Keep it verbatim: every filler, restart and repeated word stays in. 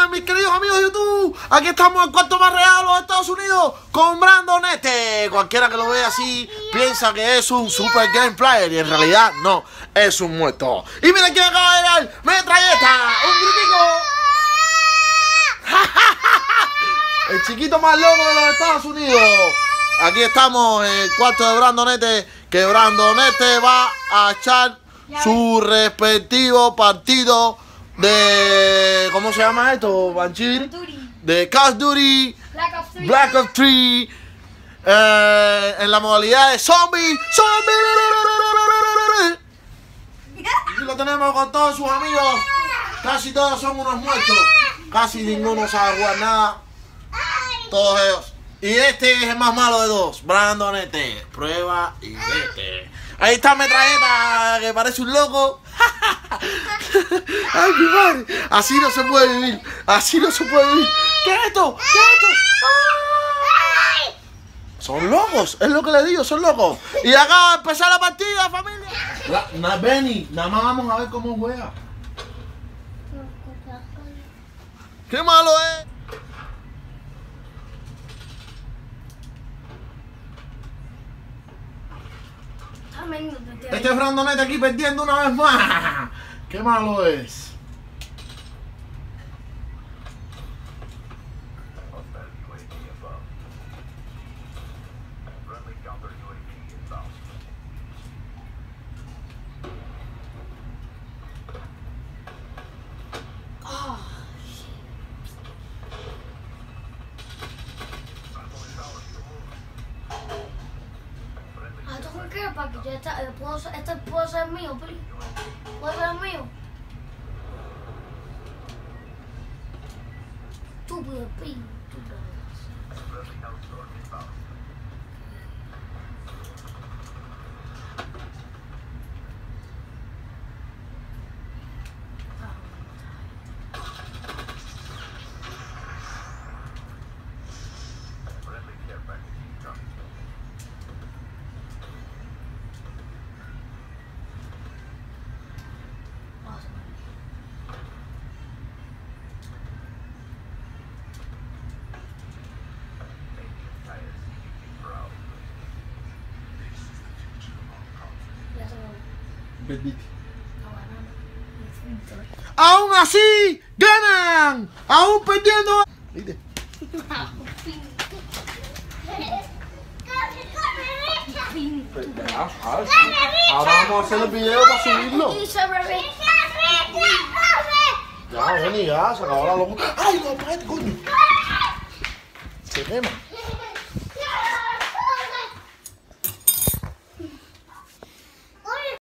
mis queridos amigos de YouTube? Aquí estamos en cuarto más real de los Estados Unidos con Brandon Nete. Cualquiera que lo vea así piensa que es un super game player y en realidad no, es un muerto. Y miren quién acaba de llegar, Metralleta, un gritico. El chiquito más loco de los Estados Unidos. Aquí estamos en el cuarto de Brandon Nete, que Brandon Nete va a echar su respectivo partido de... ¿cómo se llama esto, Banchir? De Call of Duty Black Ops tres eh, en la modalidad de zombie. ¡Zombie! Y lo tenemos con todos sus amigos. Casi todos son unos muertos. Casi ninguno sabe jugar nada. Todos ellos. Y este es el más malo de dos, Brandon Nete. Prueba y vete. Ahí está Metralleta, que parece un loco. Ay, mi madre. Así no se puede vivir. Así no se puede vivir. ¿Qué es esto? ¿Qué es esto? ¡Ay! Son locos, es lo que les digo, son locos. Y acaba de empezar la partida, familia. La, na, Benny, nada más vamos a ver cómo juega. ¡Qué malo es! Este es Brandon Nete aquí perdiendo una vez más. ¡Qué malo es! Para que yo esta, eh, puedo, este puede ser mío, please. Puede ser mío. Estúpido, please. Aún así, ganan. Aún perdiendo. ¿Viste? Ahora vamos a hacer el video para subirlo. Ya, ven y ya, se acabó la locura. ¡Ay, no, espérate, coño! Se quema.